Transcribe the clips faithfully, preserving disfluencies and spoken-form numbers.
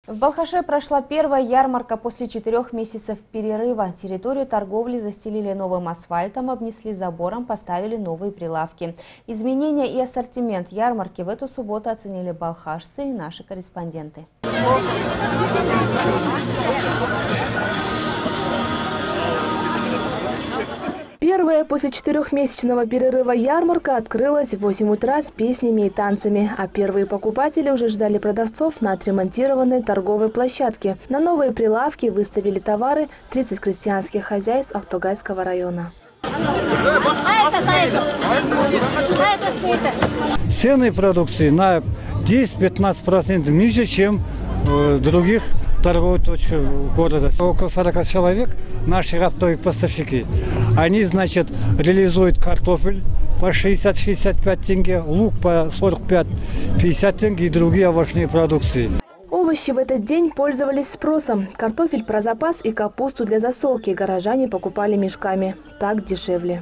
В Балхаше прошла первая ярмарка после четырех месяцев перерыва. Территорию торговли застелили новым асфальтом, обнесли забором, поставили новые прилавки. Изменения и ассортимент ярмарки в эту субботу оценили балхашцы и наши корреспонденты. Первая после четырехмесячного перерыва ярмарка открылась в восемь утра с песнями и танцами, а первые покупатели уже ждали продавцов на отремонтированной торговой площадке. На новые прилавки выставили товары тридцать крестьянских хозяйств Актогайского района. Цены продукции на десять-пятнадцать процентов ниже, чем в других торговых точках города. Около сорока человек, наши оптовые поставщики. Они, значит, реализуют картофель по шестьдесят-шестьдесят пять тенге, лук по сорок пять-пятьдесят тенге и другие овощные продукции. Овощи в этот день пользовались спросом. Картофель про запас и капусту для засолки горожане покупали мешками. Так дешевле.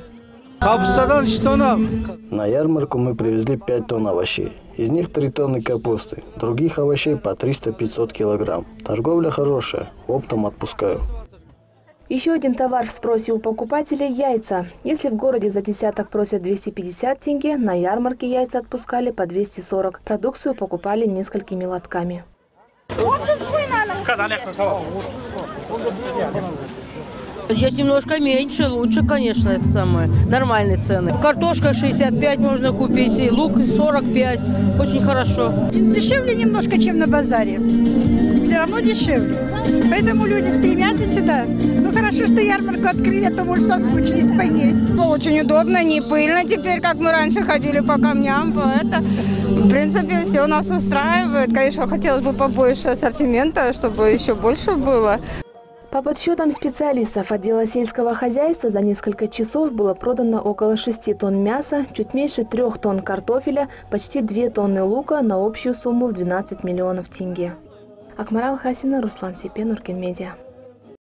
На ярмарку мы привезли пять тонн овощей. Из них три тонны капусты. Других овощей по триста-пятьсот килограмм. Торговля хорошая. Оптом отпускаю. Еще один товар в спросе у покупателей – яйца. Если в городе за десяток просят двести пятьдесят тенге, на ярмарке яйца отпускали по двести сорок. Продукцию покупали несколькими лотками. Есть немножко меньше, лучше, конечно, это самое. Нормальные цены. Картошка шестьдесят пять можно купить, и лук сорок пять. Очень хорошо. Дешевле немножко, чем на базаре. Все равно дешевле. Поэтому люди стремятся сюда. Ну хорошо, что ярмарку открыли, а то, может, соскучились по ней. Очень удобно, не пыльно теперь, как мы раньше ходили по камням. Это, в принципе, все нас устраивает. Конечно, хотелось бы побольше ассортимента, чтобы еще больше было. По подсчетам специалистов отдела сельского хозяйства за несколько часов было продано около шести тонн мяса, чуть меньше трех тонн картофеля, почти две тонны лука на общую сумму в двенадцать миллионов тенге. Акмарал Хасина, Руслан Сипен, Уркинмедиа.